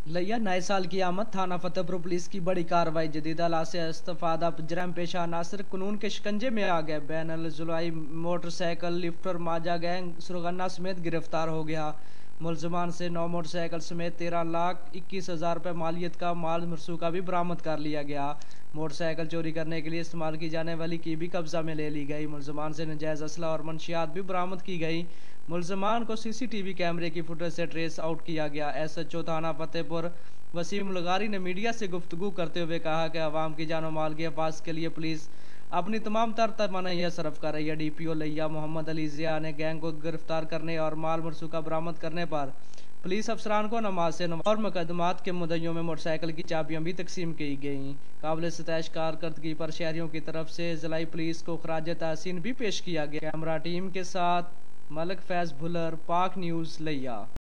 लैया नए साल की आमद। थाना फतेहपुर पुलिस की बड़ी कार्रवाई। जदीद हालात से इस्तफादा जरम पेशा नासिर कानून के शिकंजे में आ गए। बैन अल जुलाई मोटरसाइकिल लिफ्टर माजा गैंग सुरगन्ना समेत गिरफ्तार हो गया। मुलजमान से 9 मोटरसाइकिल समेत 13,21,000 रुपये मालियत का माल मरसूका भी बरामद कर लिया गया। मोटरसाइकिल चोरी करने के लिए इस्तेमाल की जाने वाली की भी कब्जा में ले ली गई। मुलजमान से नजायज़ असला और मंशियात भी बरामद की गई। मुलजमान को सीसीटीवी कैमरे की फुटेज से ट्रेस आउट किया गया। SHO थाना फतेहपुर वसीम लगारी ने मीडिया से गुफ्तगू करते हुए कहा कि अवाम की जान और माल की हिफाजत के लिए पुलिस अपनी तमाम तर तमन्ना सरफ कर रही है। DPO लैया मोहम्मद अली जिया ने गैंग को गिरफ्तार करने और माल मरसूका बरामद करने पर पुलिस अफसरान को नमाज से और मुकदमात के मुद्दों में मोटरसाइकिल की चाबियां भी तकसीम की गई। काबिल सतैश कारकर्दगी पर शहरियों की तरफ से जिलाई पुलिस को खराज तहसीन भी पेश किया गया। कैमरा टीम के साथ मलक फैज भुलर, पाक न्यूज़ लैया।